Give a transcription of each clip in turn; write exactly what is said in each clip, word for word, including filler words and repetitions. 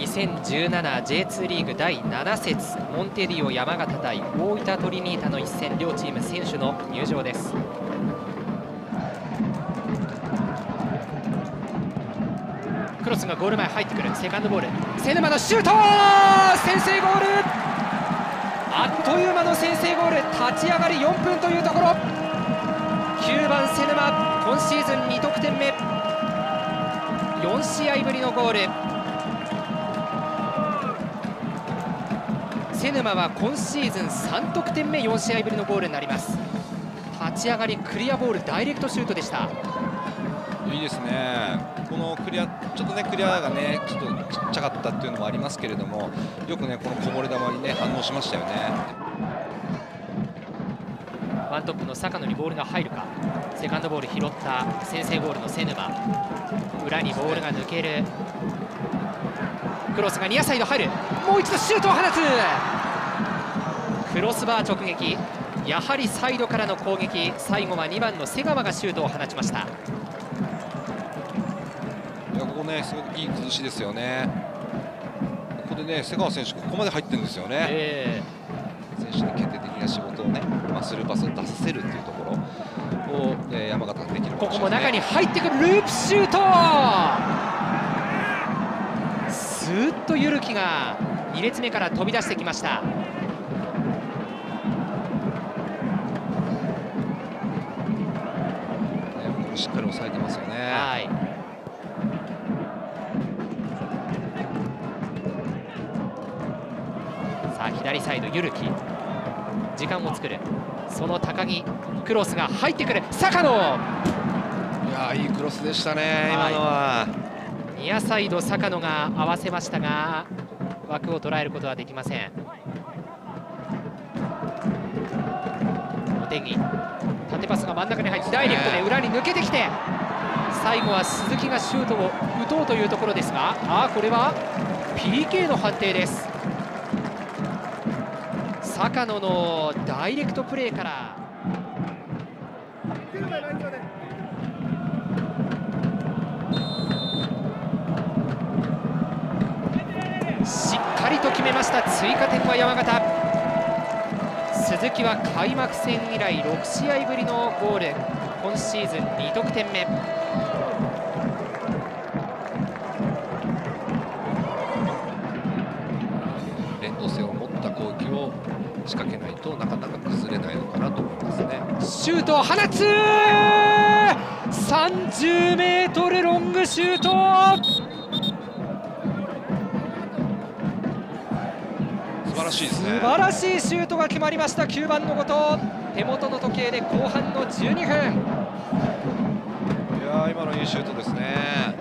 にせんじゅうなな ジェイツー リーグだいなな節モンテディオ山形対大分トリニータの一戦、両チーム選手の入場です。クロスがゴール前入ってくる。セカンドボール、瀬沼のシュート、先制ゴール。あっという間の先制ゴール。立ち上がりよんぷんというところ。きゅうばん瀬沼、今シーズンに得点目、よん試合ぶりのゴール。瀬沼は今シーズンさん得点目、よん試合ぶりのゴールになります。立ち上がりクリアボール、ダイレクトシュートでした。 いいですね。このクリア、ちょっとねクリアがねちょっとちっちゃかったっていうのもありますけれども、よくねこのこぼれ球にね反応しましたよね。 ワントップの坂野にボールが入るか。セカンドボール拾った先制ゴールの瀬沼、裏にボールが抜ける。クロスがニアサイド入る。もう一度シュートを放つ。クロスバー直撃。やはりサイドからの攻撃。最後はにばんの瀬川がシュートを放ちました。 いやここねすごくいい崩しですよね。ここでね瀬川選手ここまで入ってるんですよね。 えー、選手に決定的な仕事をね、まあ、スルーパスを出させるっていうところを、えー、山形ができる、ね、 ここも中に入ってくるループシュート。スーッとゆるきがに列目から飛び出してきました。 しっかり抑えてますよね。 はい。さあ左サイドゆるき、時間を作る。その高木、クロスが入ってくる。坂野、いやいいクロスでしたね、今のは。 ニアサイド坂野が合わせましたが枠を捉えることはできません。茂木、縦パスが真ん中に入ってダイレクトで裏に抜けてきて、最後は鈴木がシュートを打とうというところですが、あーこれは ピーケー の判定です。坂野のダイレクトプレーからしっかりと決めました。追加点は山形。鈴木は開幕戦以来ろく試合ぶりのゴール、今シーズンに得点目。 連動性を持った攻撃を仕掛けないとなかなか崩れないのかなと思いますね。 シュートを放つ。さんじゅうメートルロングシュート。 素晴らしいですね。 素晴らしいシュートが決まりました。きゅうばんの後藤、手元の時計で後半のじゅうにふん。いやー今のいいシュートですね。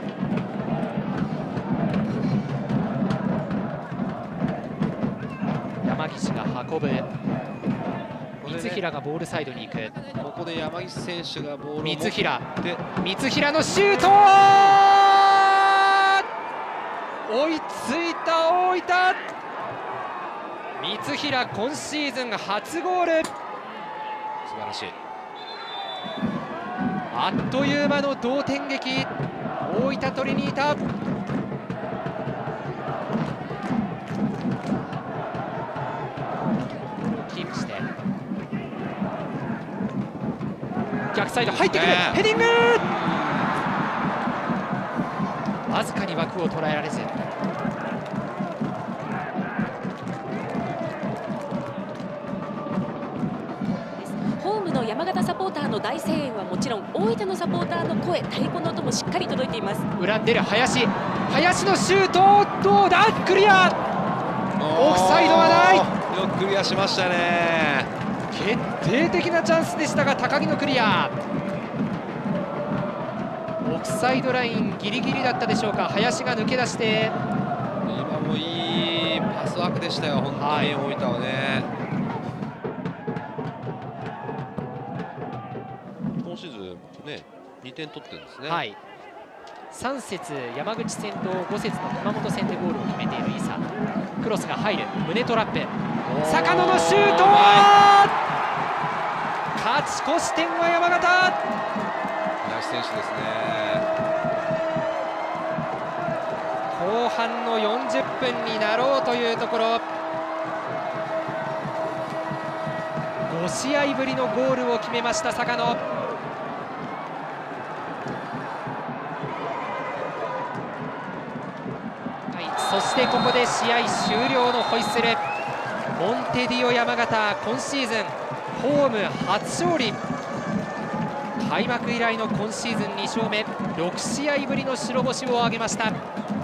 山岸が運ぶ。三平がボールサイドに行く。 ここで山岸選手がボールを持って三平、三平のシュート。追いついた大分。三平今シーズン初ゴール。 素晴らしい。 あっという間の同点劇。大分トリニータ。キープして逆サイド入ってくる、ヘディング。わずかに枠を捉えられず。 山形サポーターの大声援はもちろん、大分のサポーターの声、太鼓の音もしっかり届いています。 裏に出る林、林のシュート、どうだ、クリア。オフサイドはない。 よくクリアしましたね。 決定的なチャンスでしたが高木のクリア。オフサイドラインギリギリだったでしょうか。林が抜け出して、 今もいいパスワークでしたよ、本当に、はい、大分はね。今シーズンね、にてん取ってるんですね。 はい、さん節山口戦とご節の熊本戦でゴールを決めている伊佐。クロスが入る、胸トラップ、坂野のシュート。勝ち越し点は山形。 林選手ですね。 後半のよんじゅっぷんになろうというところ、ご試合ぶりのゴールを決めました坂野。はい、そしてここで試合終了のホイッスル。モンテディオ山形、今シーズンホーム初勝利。開幕以来の今シーズンに勝目、ろく試合ぶりの白星を挙げました。